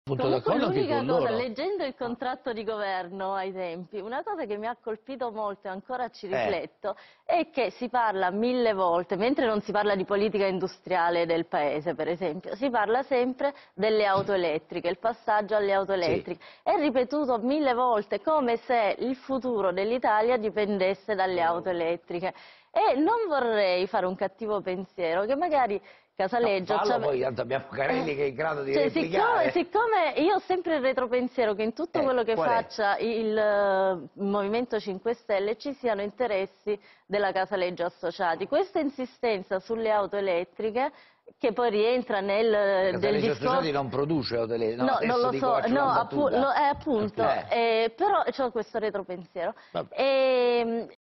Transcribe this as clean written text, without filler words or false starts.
punto Comunque d'accordo anche l'unica con cosa, loro. leggendo il contratto di governo ai tempi, una cosa che mi ha colpito molto e ancora ci rifletto è che si parla 1000 volte, mentre non si parla di politica industriale del paese per esempio, si parla sempre delle auto elettriche, il passaggio alle auto elettriche. È ripetuto 1000 volte come se il futuro dell'Italia dipendesse dalle auto elettriche. E non vorrei fare un cattivo pensiero che magari Casaleggio... Fallo, poi tanto abbiamo Carelli che è in grado di Cioè, replicare. siccome io ho sempre il retropensiero che in tutto quello che Qual è? faccia il Movimento 5 Stelle ci siano interessi della Casaleggio Associati. Questa insistenza sulle auto elettriche, che poi rientra nel del Casaleggio discorso... Associati non produce auto elettriche, no, No, non adesso lo dico, so, faccio no, una battuta. appunto, però ho questo retropensiero. Vabbè.